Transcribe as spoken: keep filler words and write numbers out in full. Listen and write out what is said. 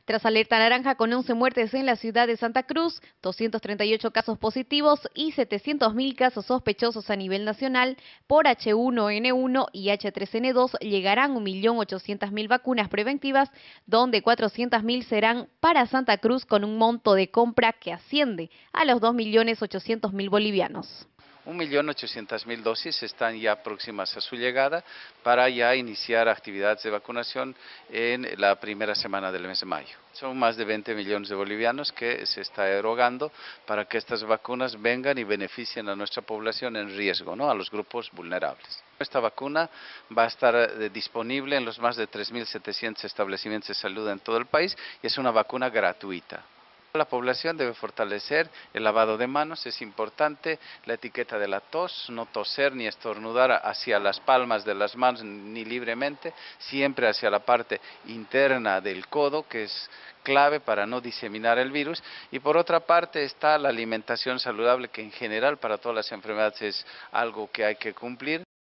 Tras alerta naranja con once muertes en la ciudad de Santa Cruz, doscientos treinta y ocho casos positivos y setecientos mil casos sospechosos a nivel nacional, por H uno N uno y H tres N dos llegarán un millón ochocientas mil vacunas preventivas, donde cuatrocientas mil serán para Santa Cruz con un monto de compra que asciende a los dos millones ochocientos mil bolivianos. un millón ochocientas mil dosis están ya próximas a su llegada para ya iniciar actividades de vacunación en la primera semana del mes de mayo. Son más de veinte millones de bolivianos que se está erogando para que estas vacunas vengan y beneficien a nuestra población en riesgo, ¿no? A los grupos vulnerables. Esta vacuna va a estar eh, disponible en los más de tres mil setecientos establecimientos de salud en todo el país y es una vacuna gratuita. La población debe fortalecer el lavado de manos, es importante la etiqueta de la tos, no toser ni estornudar hacia las palmas de las manos ni libremente, siempre hacia la parte interna del codo, que es clave para no diseminar el virus. Y por otra parte está la alimentación saludable, que en general para todas las enfermedades es algo que hay que cumplir.